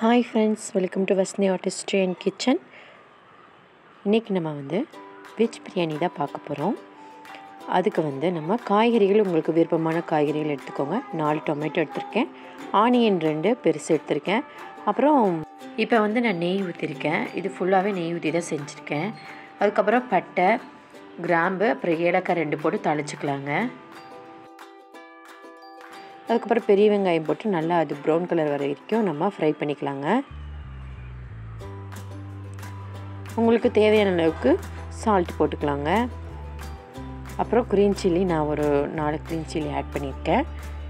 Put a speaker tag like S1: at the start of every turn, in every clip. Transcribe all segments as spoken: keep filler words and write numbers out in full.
S1: Hi friends, welcome to Vasni Artistry and Kitchen. இன்னைக்கு நம்ம வந்து வெஜ் பிரியாணி தான் பார்க்க போகிறோம். அதுக்கு வந்து நம்ம காய்கறிகள் உங்களுக்கு விருப்பமான காய்கறிகள் எடுத்துக்கோங்க. நாலு டொமேட்டோ எடுத்திருக்கேன், ஆனியன் ரெண்டு பெருசு எடுத்திருக்கேன். அப்புறம் இப்போ வந்து நான் நெய் ஊற்றிருக்கேன். இது ஃபுல்லாகவே நெய் ஊற்றி தான் செஞ்சுருக்கேன். அதுக்கப்புறம் பட்டை, கிராம்பு, அப்புறம் ஏலக்காய் ரெண்டு போட்டு தாளிச்சுக்கலாங்க. அதுக்கப்புறம் பெரிய வெங்காயம் போட்டு நல்லா அது ப்ரௌன் கலர் வர வரைக்கும் நம்ம ஃப்ரை பண்ணிக்கலாங்க. உங்களுக்கு தேவையான அளவுக்கு சால்ட் போட்டுக்கலாங்க. அப்புறம் க்ரீன் சில்லி நான் ஒரு நாலு க்ரீன் சில்லி ஆட் பண்ணியிருக்கேன்.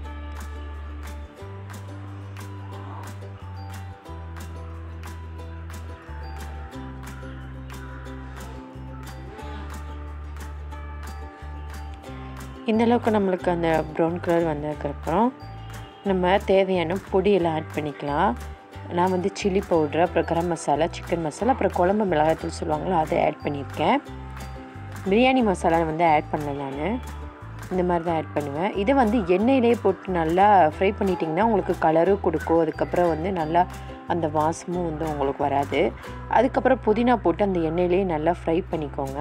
S1: இந்தளவுக்கு நம்மளுக்கு அந்த ப்ரௌன் கலர் வந்ததுக்கப்புறம் நம்ம தேவையான பொடியெல்லாம் ஆட் பண்ணிக்கலாம். நான் வந்து சில்லி பவுட்ரு, அப்புறம் கரம் மசாலா, சிக்கன் மசாலா, அப்புறம் குழம்பு மிளகாய்த்தூள் சொல்லுவாங்களோ அதை ஆட் பண்ணியிருக்கேன். பிரியாணி மசாலா வந்து ஆட் பண்ணல, நான் இந்த மாதிரி தான் ஆட் பண்ணுவேன். இதை வந்து எண்ணெயிலே போட்டு நல்லா ஃப்ரை பண்ணிட்டிங்கன்னா உங்களுக்கு கலரும் கொடுக்கும். அதுக்கப்புறம் வந்து நல்லா அந்த வாசமும் வந்து உங்களுக்கு வராது. அதுக்கப்புறம் புதினா போட்டு அந்த எண்ணெயிலே நல்லா ஃப்ரை பண்ணிக்கோங்க.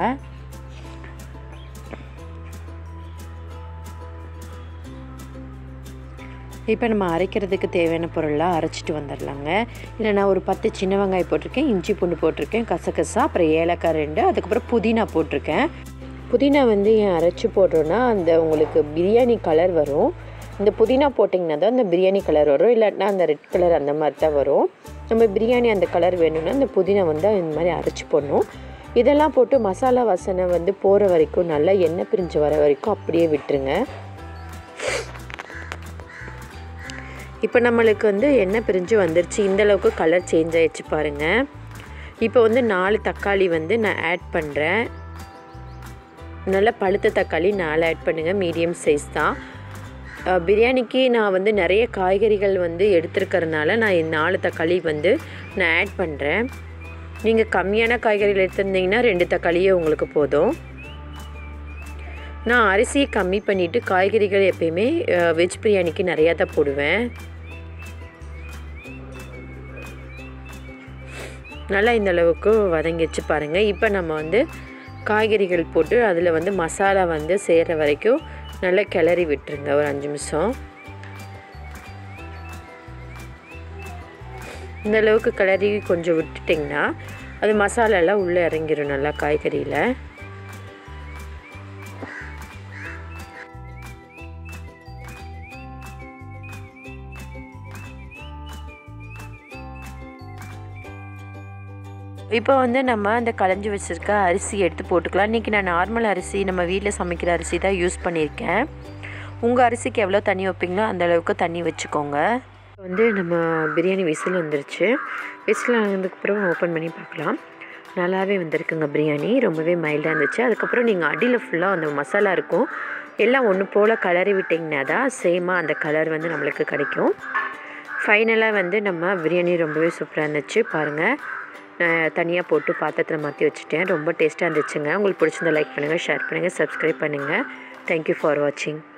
S1: இப்போ நம்ம அரைக்கிறதுக்கு தேவையான பொருளாக அரைச்சிட்டு வந்துடலாங்க. இதில் நான் ஒரு பத்து சின்ன வெங்காயம் போட்டிருக்கேன், இஞ்சி பூண்டு போட்டிருக்கேன், கசகசா, அப்புறம் ஏலக்காய் ரெண்டு, அதுக்கப்புறம் புதினா போட்டிருக்கேன். புதினா வந்து ஏன் அரைச்சி போடுறோன்னா அந்த உங்களுக்கு பிரியாணி கலர் வரும். இந்த புதினா போட்டிங்கன்னா தான் அந்த பிரியாணி கலர் வரும், இல்லாட்டினா அந்த ரெட் கலர் அந்த மாதிரி தான் வரும். நம்ம பிரியாணி அந்த கலர் வேணும்னா அந்த புதினா வந்து இந்த மாதிரி அரைச்சி போடணும். இதெல்லாம் போட்டு மசாலா வாசனை வந்து போகிற வரைக்கும் நல்லா எண்ணெய் பிரிஞ்சு வர வரைக்கும் அப்படியே விட்டுருங்க. இப்போ நம்மளுக்கு வந்து எண்ணெய் பிரிஞ்சு வந்துருச்சு. இந்தளவுக்கு கலர் சேஞ்ச் ஆகிடுச்சு பாருங்கள். இப்போ வந்து நாலு தக்காளி வந்து நான் ஆட் பண்ணுறேன். நல்லா பழுத்த தக்காளி நாலு ஆட் பண்ணுங்கள், மீடியம் சைஸ் தான். பிரியாணிக்கு நான் வந்து நிறைய காய்கறிகள் வந்து எடுத்துருக்கறனால நான் நாலு தக்காளி வந்து நான் ஆட் பண்ணுறேன். நீங்கள் கம்மியான காய்கறிகள் எடுத்துருந்தீங்கன்னா ரெண்டு தக்காளியே உங்களுக்கு போதும். நான் அரிசியை கம்மி பண்ணிவிட்டு காய்கறிகள் எப்பயுமே வெஜ் பிரியாணிக்கு நிறையா தான் போடுவேன். நல்லா இந்த அளவுக்கு வதங்கிச்சு பாருங்கள். இப்போ நம்ம வந்து காய்கறிகள் போட்டு அதில் வந்து மசாலா வந்து சேர்கிற வரைக்கும் நல்லா கிளறி விட்டுருங்க ஒரு அஞ்சு நிமிஷம். இந்த அளவுக்கு கிளறி கொஞ்சம் விட்டுட்டிங்கன்னா அது மசாலாலாம் உள்ளே இறங்கிடும் நல்லா காய்கறியில். இப்போ வந்து நம்ம அந்த களைஞ்சி வச்சுருக்க அரிசி எடுத்து போட்டுக்கலாம். இன்றைக்கி நான் நார்மல் அரிசி, நம்ம வீட்டில் சமைக்கிற அரிசி தான் யூஸ் பண்ணியிருக்கேன். உங்கள் அரிசிக்கு எவ்வளோ தண்ணி வைப்பீங்களோ அந்த அளவுக்கு தண்ணி வச்சுக்கோங்க. வந்து நம்ம பிரியாணி விசில் வந்துருச்சு. விசில் ஆனதுக்கப்புறம் ஓப்பன் பண்ணி பார்க்கலாம். நல்லாவே வந்திருக்குங்க பிரியாணி, ரொம்பவே மைல்டாக இருந்துச்சு. அதுக்கப்புறம் நீங்கள் அடியில் ஃபுல்லாக அந்த மசாலா இருக்கும், எல்லாம் ஒன்று போல் கலரி விட்டிங்கன்னா தான் சேமாக அந்த கலர் வந்து நம்மளுக்கு கிடைக்கும். ஃபைனலாக வந்து நம்ம பிரியாணி ரொம்பவே சூப்பராக இருந்துச்சு பாருங்கள். நான் தனியாக போட்டு பாத்திரத்தில் மாற்றி வச்சுட்டேன். ரொம்ப டேஸ்ட்டாக இருந்துச்சுங்க. உங்களுக்கு பிடிச்சிருந்தா லைக் பண்ணுங்கள், ஷேர் பண்ணுங்கள், சப்ஸ்கிரைப் பண்ணுங்கள். தேங்க்யூ ஃபார் வாட்சிங்.